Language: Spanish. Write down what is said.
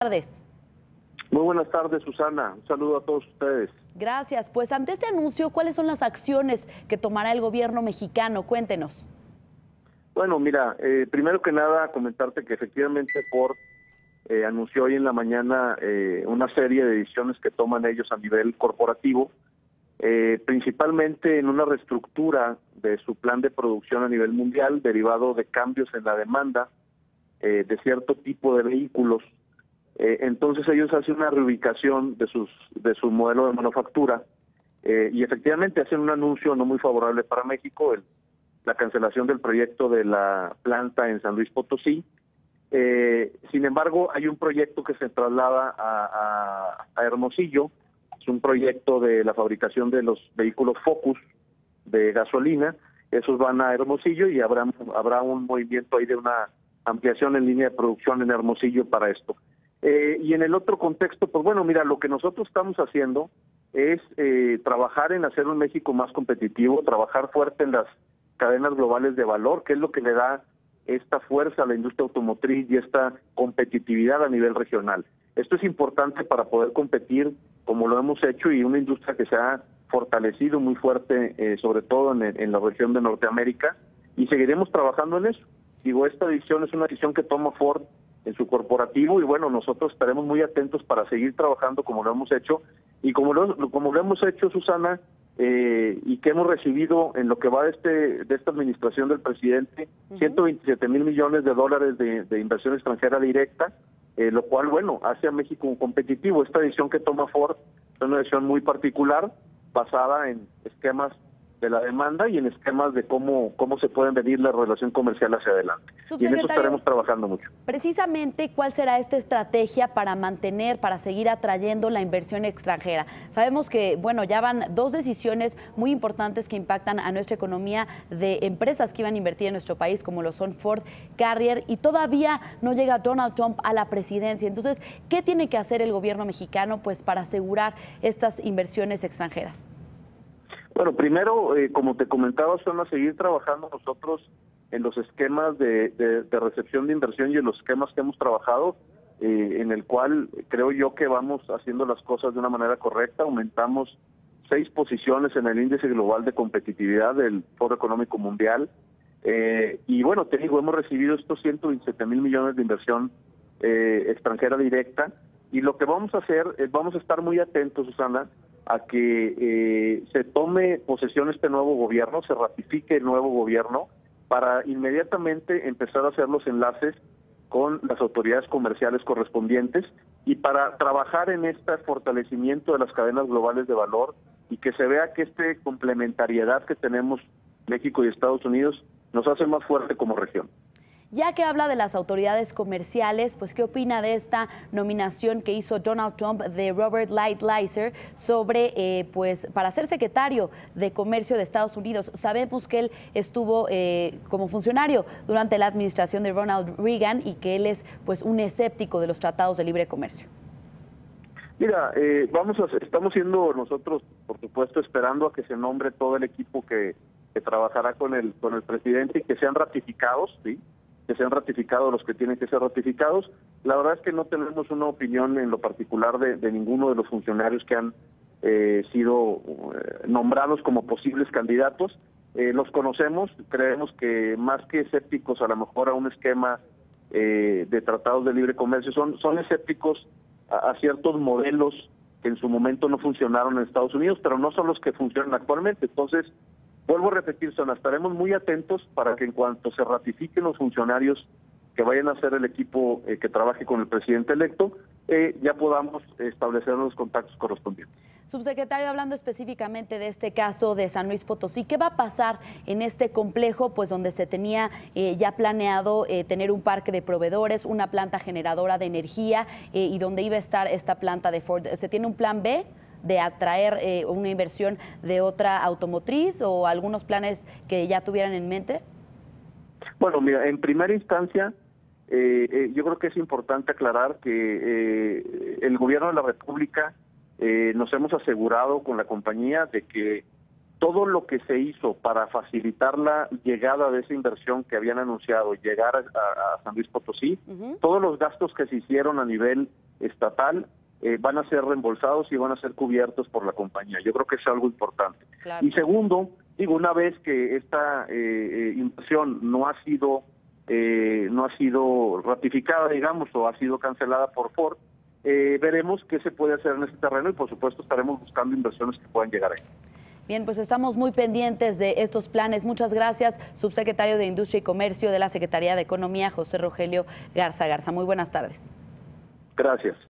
tardes. Muy buenas tardes, Susana. Un saludo a todos ustedes. Gracias. Pues ante este anuncio, ¿cuáles son las acciones que tomará el gobierno mexicano? Cuéntenos. Bueno, mira, primero que nada comentarte que efectivamente Ford anunció hoy en la mañana una serie de decisiones que toman ellos a nivel corporativo, principalmente en una reestructura de su plan de producción a nivel mundial derivado de cambios en la demanda de cierto tipo de vehículos. Entonces ellos hacen una reubicación de su modelo de manufactura y efectivamente hacen un anuncio no muy favorable para México, la cancelación del proyecto de la planta en San Luis Potosí. Sin embargo, hay un proyecto que se traslada a Hermosillo. Es un proyecto de la fabricación de los vehículos Focus de gasolina. Esos van a Hermosillo y habrá un movimiento ahí de una ampliación en línea de producción en Hermosillo para esto. Y en el otro contexto, pues bueno, mira, lo que nosotros estamos haciendo es trabajar en hacer un México más competitivo, trabajar fuerte en las cadenas globales de valor, que es lo que le da esta fuerza a la industria automotriz y esta competitividad a nivel regional. Esto es importante para poder competir como lo hemos hecho y una industria que se ha fortalecido muy fuerte, sobre todo en la región de Norteamérica, y seguiremos trabajando en eso. Digo, esta decisión es una decisión que toma Ford en su corporativo y bueno, nosotros estaremos muy atentos para seguir trabajando como lo hemos hecho y como lo hemos hecho, Susana, y que hemos recibido en lo que va de esta administración del presidente, 127,000 millones de dólares de inversión extranjera directa, lo cual, bueno, hace a México competitivo. Esta decisión que toma Ford es una decisión muy particular, basada en esquemas de la demanda y en esquemas de cómo se pueden venir la relación comercial hacia adelante. Y en eso estaremos trabajando mucho. Precisamente, ¿cuál será esta estrategia para seguir atrayendo la inversión extranjera? Sabemos que, bueno, ya van dos decisiones muy importantes que impactan a nuestra economía de empresas que iban a invertir en nuestro país, como lo son Ford, Carrier, y todavía no llega Donald Trump a la presidencia. Entonces, ¿qué tiene que hacer el gobierno mexicano pues para asegurar estas inversiones extranjeras? Bueno, primero, como te comentaba, son a seguir trabajando nosotros en los esquemas de recepción de inversión y en los esquemas que hemos trabajado, en el cual creo yo que vamos haciendo las cosas de una manera correcta. Aumentamos 6 posiciones en el índice global de competitividad del Foro Económico Mundial. Y bueno, te digo, hemos recibido estos 127,000 millones de inversión extranjera directa. Y lo que vamos a hacer es, vamos a estar muy atentos, Susana, a que se tome posesión este nuevo gobierno, se ratifique el nuevo gobierno, para inmediatamente empezar a hacer los enlaces con las autoridades comerciales correspondientes y para trabajar en este fortalecimiento de las cadenas globales de valor y que se vea que esta complementariedad que tenemos México y Estados Unidos nos hace más fuerte como región. Ya que habla de las autoridades comerciales, pues ¿qué opina de esta nominación que hizo Donald Trump de Robert Lighthizer sobre, pues, para ser secretario de Comercio de Estados Unidos? Sabemos que él estuvo como funcionario durante la administración de Ronald Reagan y que él es, pues, un escéptico de los tratados de libre comercio. Mira, estamos siendo nosotros, por supuesto, esperando a que se nombre todo el equipo que trabajará con el presidente y que sean ratificados, ¿sí? Que sean ratificados los que tienen que ser ratificados. La verdad es que no tenemos una opinión en lo particular de ninguno de los funcionarios que han sido nombrados como posibles candidatos. Los conocemos, creemos que más que escépticos a lo mejor a un esquema de tratados de libre comercio, son escépticos a ciertos modelos que en su momento no funcionaron en Estados Unidos, pero no son los que funcionan actualmente. Entonces, vuelvo a repetir, estaremos muy atentos para que en cuanto se ratifiquen los funcionarios que vayan a ser el equipo que trabaje con el presidente electo, ya podamos establecer los contactos correspondientes. Subsecretario, hablando específicamente de este caso de San Luis Potosí, ¿qué va a pasar en este complejo, pues donde se tenía ya planeado tener un parque de proveedores, una planta generadora de energía y donde iba a estar esta planta de Ford? ¿Se tiene un plan B de atraer una inversión de otra automotriz o algunos planes que ya tuvieran en mente? Bueno, mira, en primera instancia, yo creo que es importante aclarar que el gobierno de la República nos hemos asegurado con la compañía de que todo lo que se hizo para facilitar la llegada de esa inversión que habían anunciado, llegar a San Luis Potosí, todos los gastos que se hicieron a nivel estatal, van a ser reembolsados y van a ser cubiertos por la compañía. Yo creo que es algo importante. Claro. Y segundo, una vez que esta inversión no ha sido ratificada, digamos, o ha sido cancelada por Ford, veremos qué se puede hacer en este terreno y por supuesto estaremos buscando inversiones que puedan llegar ahí. Bien, pues estamos muy pendientes de estos planes. Muchas gracias, subsecretario de Industria y Comercio de la Secretaría de Economía, José Rogelio Garza Garza. Muy buenas tardes. Gracias.